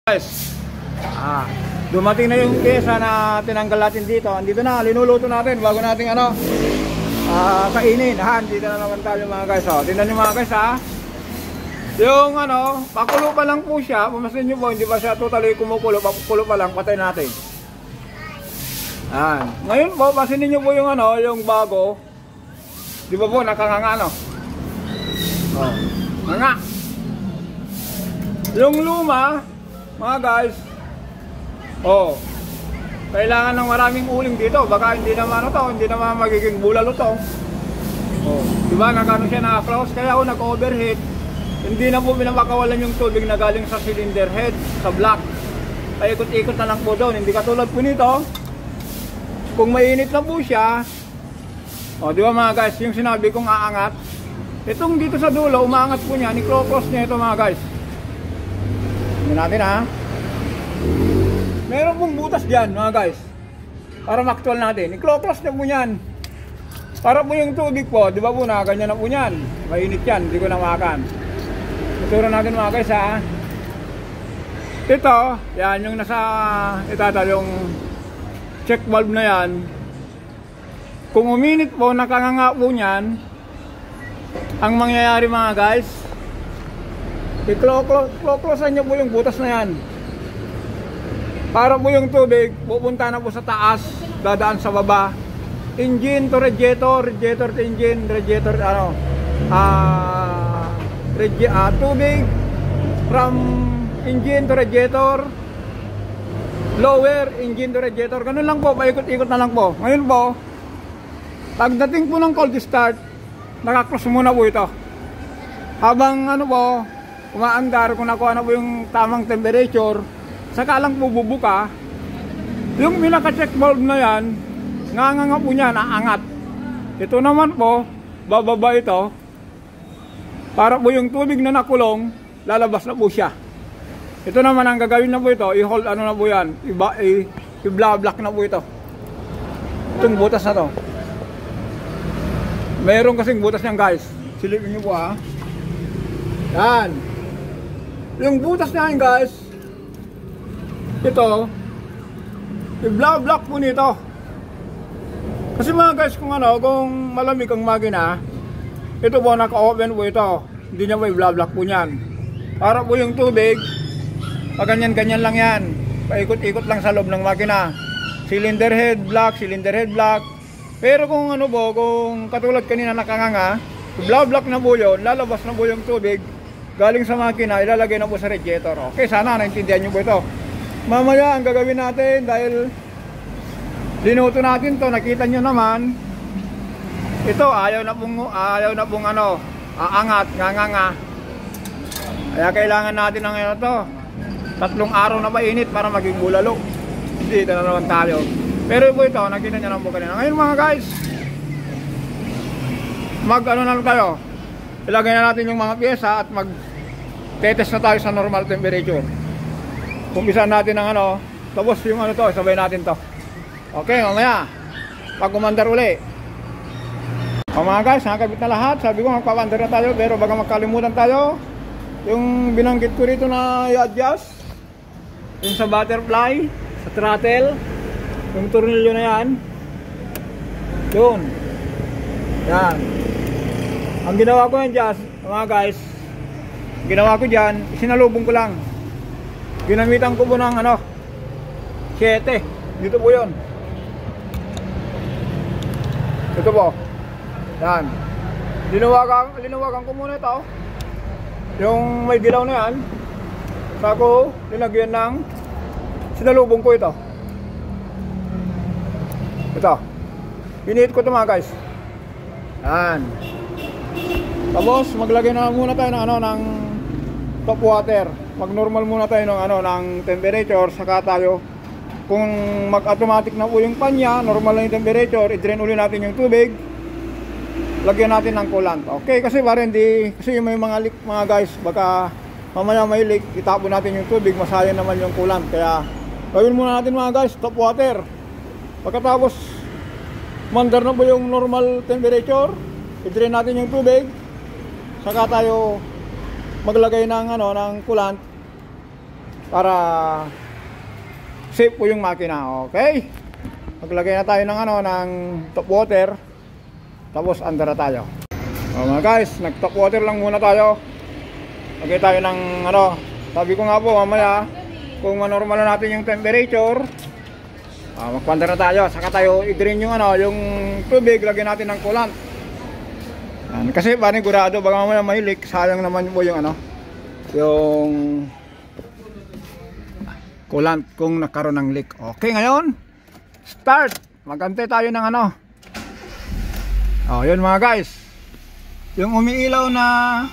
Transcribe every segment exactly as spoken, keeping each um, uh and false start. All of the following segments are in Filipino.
Guys, ah, dumating na yung pyesa na tinanggal natin dito. Andito na, linuluto natin bago nating ano, ah, kainin. Ha, dito na naman tayo mga guys. Oh, tingnan nyo mga guys ha. Yung ano, pakulo pa lang po siya. Pumasin nyo po, hindi ba siya totally kumukulo. Pakulo pa lang, patay natin. Ah, ngayon po, pasinin nyo po yung ano, yung bago. Di ba po, nakanganga no? Oh, nga. Yung luma, mga guys, oh, kailangan ng maraming uling dito. Baka hindi naman ito, hindi naman magiging bulalo to. Oh, diba, nagano siya na-close. Kaya ako nag-overheat. Hindi na po pinapakawalan yung tubig na galing sa cylinder head, sa block. Paikot-ikot na lang po doon. Hindi katulad po nito, kung mainit na po siya. Oh, diba mga guys, yung sinabi kong aangat, itong dito sa dulo, umaangat po niya, ni-cross niya ito mga guys. Tingnan natin ha. Meron pong butas dyan mga guys, para ma-actual natin. I-close na po yan. Para po yung tubig po, di ba po na ganyan na po yan. Mainit yan, hindi ko na makan. Tuturo natin mga guys ha. Ito, yan yung nasa itatal, yung check valve na yan. Kung uminit po, nakanganga po yan. Ang mangyayari mga guys, i-close nyo po yung butas na yan. Para po yung tubig, pupunta na po sa taas, dadaan sa baba. Engine to radiator, radiator to engine, radiator, ano, ah, uh, uh, tubig from engine to radiator, lower engine to radiator. Ganun lang po, paikot-ikot na lang po. Ngayon po, pagdating po ng cold start, nakaklose muna po ito. Habang ano po, umaandar, kung nakuha na po yung tamang temperature, saka lang po bubuka. Yung pinaka-check valve na yan, nganganga po niya, naangat. Ito naman po, bababa ito, para po yung tubig na nakulong, lalabas na po siya. Ito naman ang gagawin na po ito, i-hold ano na po yan, i-block na po ito. Itong butas na to. Meron kasing butas niyan guys, silipin nyo po ha. Yan. Yung butas na yan guys, ito, i-block po nito. Kasi mga guys, kung ano, kung malamig ang makina, ito po, naka-open po ito. Hindi niya po i-block po niyan. Para po yung tubig, paganyan-ganyan lang yan. Paikot-ikot lang sa loob ng makina. Cylinder head block, cylinder head block. Pero kung ano po, kung katulad kanina nakanganga, i-block na po yun, lalabas na po yung tubig galing sa makina, ilalagay na po sa radiator. Okay, sana naintindihan nyo po ito. Mamaya ang gagawin natin, dahil linuto natin to, nakita nyo naman, ito ayaw na pong, ayaw na pong ano, aangat, nganganga. Kaya kailangan natin ng ano to, tatlong araw na mainit para maging bulalo. Dito na naman tayo. Pero po ito, nakita nyo naman po kanina. Ngayon mga guys, mag ano na lang tayo, ilagay na natin yung mga pyesa at mag tetest na tayo sa normal temperature. Kumpisan natin ng ano, tapos yung ano to, sabay natin to. Okay, mamaya pag umandar uli. O mga guys, nakakabit na lahat. Sabi ko magpapandar na tayo, pero baga magkalimutan tayo, yung binanggit ko rito na i-adjust yung sa butterfly, sa throttle, yung tornilyo na yan doon. Yan. Ang ginawa ko yan dyan, mga guys, ginawa ko dyan, isinalubong ko lang. Ginamitan ko po ng ano, siyete. Dito po yun. Ito po. Yan. Linawagan, linawagan ko muna ito. Yung may dilaw na yan. Sako, linagyan ng sinalubong ko ito. Ito. Pinihit ko ito mga guys. Yan. Tapos maglagay na muna tayo ng ano, ng top water. Mag normal muna tayo ng ano, ng temperature, saka tayo kung mag-automatic na po yung panya, normal na yung temperature, i-drain uli natin yung tubig. Lagyan natin ng coolant. Okay, kasi para hindi, kasi may mga leak mga guys, baka mamaya may leak, itapon natin yung tubig, masayang naman yung coolant. Kaya gawin muna natin mga guys, top water. Pagkatapos mandar na po yung normal temperature, i-drain natin yung tubig, saka tayo maglagay ng ano, ng coolant para safe po yung makina. Okay, maglagay na tayo ng ano, ng top water, tapos under na tayo. O mga guys, nag top water lang muna tayo. Lagay tayo ng ano, sabi ko nga po mamaya kung manormal na natin yung temperature, uh, magpanda na tayo. Saka tayo i-drain yung ano, yung tubig, lagyan natin ng coolant. Yan. Kasi panigurado baka mamaya may leak, sayang naman po yung ano, yung coolant kung nagkaroon ng leak. Okay, ngayon start, magantay tayo ng ano. Oh, yun mga guys, yung umiilaw na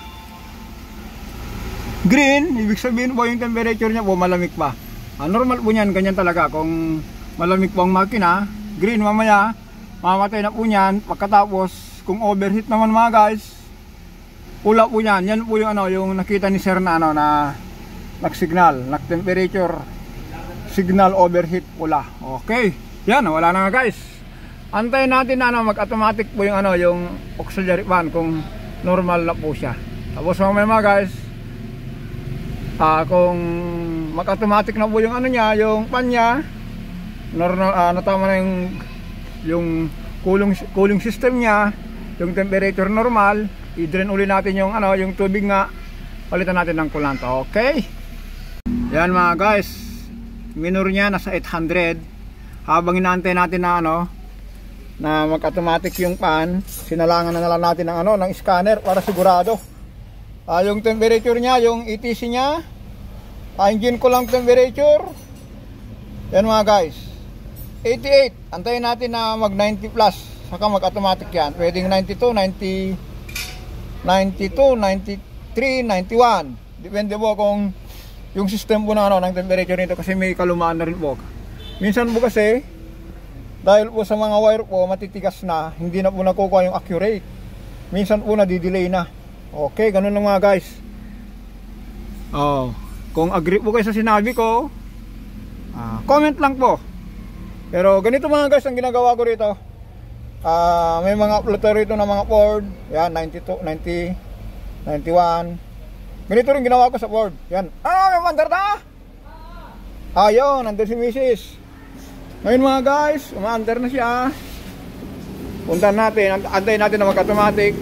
green, ibig sabihin po yung temperature niya po malamig pa. Ah, normal po niyan, ganyan talaga. Kung malamig po ang makina, green, mamaya mamatay na po niyan. Pagkatapos kung overheat naman mga guys, pula po niyan. Yan po yung ano, yung nakita ni sir na ano, na nag-signal, nag-temperature signal overheat, pula. Okay, yan, wala na nga guys. Antayin natin na ano, mag-automatic po yung ano, yung auxiliary fan kung normal na po siya. Tapos mamaya mga guys, Uh, kung mag-automatic na po yung ano niya, yung pan niya, normal, uh, natama na yung yung cooling, cooling system niya, yung temperature normal, i-drain uli natin yung ano, yung tubig nga, palitan natin ng coolant. Okay, yan mga guys, minor niya nasa eight hundred. Habang inaantay natin na ano, na mag-automatic yung pan, sinalangan na, na lang natin ng ano, ng scanner para sigurado. Uh, yung temperature niya, yung E T C niya, uh, engine ko lang temperature. Yan mga guys, eighty-eight. Antayin natin na mag ninety plus, saka mag automatic yan. Pwedeng ninety-two, ninety, ninety-two, ninety-three, ninety-one. Depende po kung yung system po na ano, ng temperature nito, kasi may kalumaan na rin po. Minsan po kasi, dahil po sa mga wire po matitigas na, hindi na po nakukuha yung accurate. Minsan po nadidelay na. Okay, ganun lang mga guys. Oh, kung agree po kayo sa sinabi ko, uh, comment lang po. Pero ganito mga guys ang ginagawa ko rito. Uh, may mga upload rito na mga Ford. Yan, ninety-two, ninety, ninety-one. Ganito rin ginawa ko sa Ford. Yan. Ah, may mandar na! Ayun, nandun si missus. Ngayon mga guys, umaandar na siya. Puntan natin, antayin natin na mag-automatic.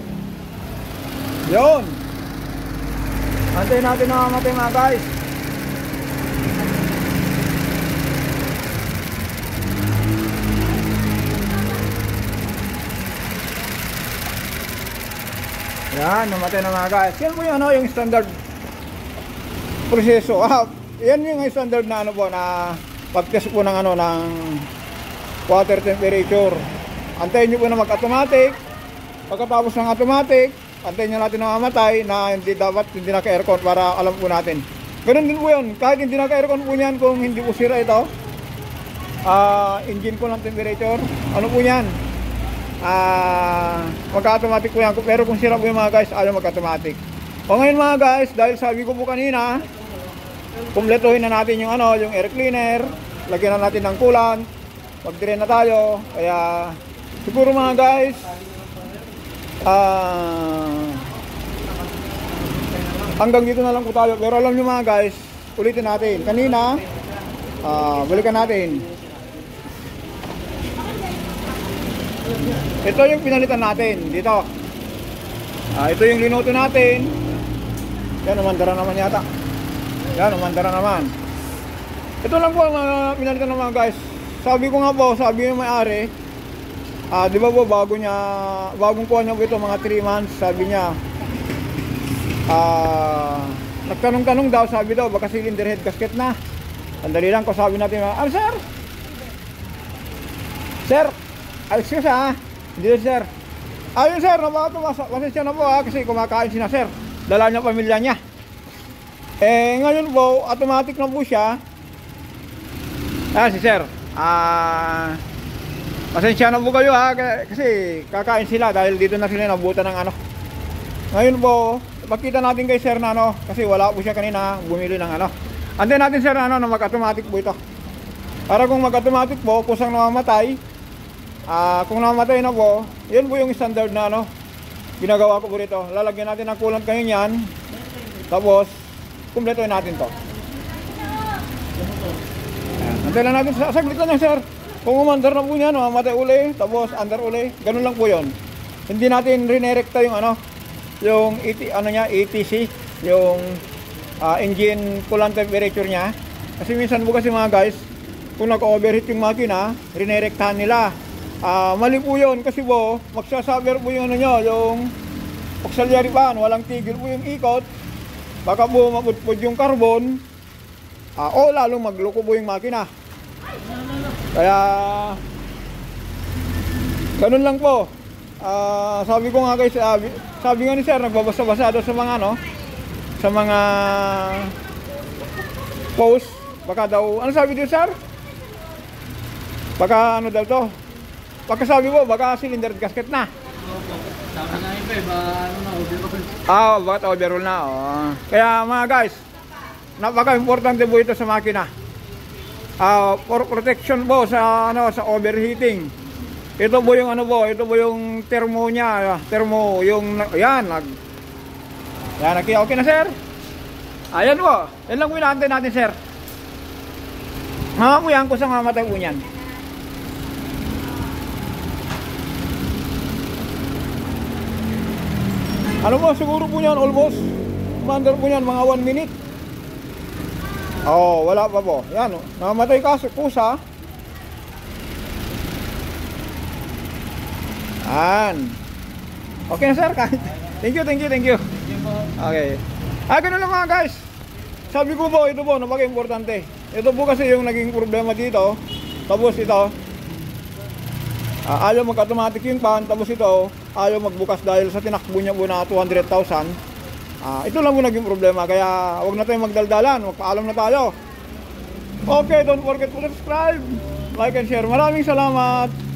Yun, antayin natin na mamatay mga guys. Yan, namatay na mga guys. Yan po yung ano, yung standard proseso. Ah, yan yung standard na ano po, na pag-test po ng ano, ng water temperature. Antayin nyo po na mag-automatic. Pagkatapos ng automatic, antayin nyo natin na mamatay, na hindi dapat hindi naka-aircon, para alam po natin. Ganun din po yun, kahit hindi naka-aircon po yan, kung hindi po sira ito, uh, engine ko ng temperature, ano po yan, uh, magka-automatic po yan. Pero kung sira po yung mga guys, ayaw magka-automatic. O ngayon mga guys, dahil sabi ko po kanina, kumpletuhin na natin yung ano, yung air cleaner, lagyan na natin ng coolant, mag-drain na tayo. Kaya siguro mga guys, Uh, hanggang dito na lang po tayo. Pero alam nyo mga guys, ulitin natin. Kanina, uh, balikan natin. Ito yung pinalitan natin dito. uh, Ito yung linuto natin. Yan, umandara naman yata. Yan, umandara naman. Ito lang po ang uh, pinalitan ng mga guys. Sabi ko nga po, sabi yung may-ari, Ah, di ba po bago niya, bagong kuha niya po ito mga three months, sabi niya. Ah, nagtanong-tanong daw, sabi daw baka cylinder head gasket na. Sandali lang ko, sabi natin, ah sir. Sir, excuse ha. Hindi sir. Ayun sir, napaka pasensya na po ha, kasi kumakain si na sir. Dala niya pamilya niya. Eh ngayon po, automatic na po siya. Ah, si sir. Ah, pasensya na po kayo ha, kasi kakain sila dahil dito na sila nabutan ng ano. Ngayon po, makita natin kay sir na ano, kasi wala po siya kanina bumili ng ano. Antayin natin sir na ano, na mag-automatic po ito. Para kung mag-automatic po, kusang namamatay, ah, kung namamatay na po, yun po yung standard na ano, ginagawa ko po rito. Lalagyan natin ng coolant kayo yan, tapos kumpletuhin natin to. Antayin lang natin, saglit lang yan sir. Kung umandar na po yan, mamatay uli, tapos under uli, ganun lang po yun. Hindi natin rinerekta yung ano, yung E T, ano niya, E T C, yung uh, engine coolant temperature niya. Kasi minsan po kasi mga guys, kung nag-overheat yung makina, rinerektahan nila. Uh, mali po yun kasi po, magsasaber po yung ano nyo, yung auxiliary fan, walang tigil po yung ikot. Baka po mapudpud yung carbon, uh, o lalong magloko po yung makina. Kaya ganun lang po. Uh, sabi ko nga guys, sabi, sabi nga ni sir, nagbabasa-basa doon sa mga ano, sa mga post. Baka daw, ano sabi din sir? Baka ano daw to? Baka sabi mo, baka cylinder gasket na. Sabi na iba eh, ba, ano na, overall. Ah, oh, bakit overall na? Oh. Kaya mga guys, napaka-importante po ito sa makina. Uh, for protection po sa ano sa overheating. Ito po yung ano po, ito po yung thermo niya, thermo yung yan nag yan, okay, okay na sir. Ayan po. Yan lang po inaantay natin sir. Mga po yan, kusang mamatay po niyan. Ano po, siguro po yan almost commander po yan, mga one minute. Oh, wala pa po. Yan, namatay ka kusa. Yan. Okay na sir, thank you, thank you, thank you. Okay. Ah, ganun lang mga guys. Sabi ko po, ito po, napaka-importante. Ito po kasi yung naging problema dito. Tapos ito, uh, ayaw mag-automatic yung pan. Tapos ito, ayaw magbukas dahil sa tinakbo niya po na two hundred thousand. Uh, ito lang po naging problema. Kaya huwag na tayong magdaldalan. Magpaalam na tayo. Okay, don't forget to subscribe, like and share. Maraming salamat.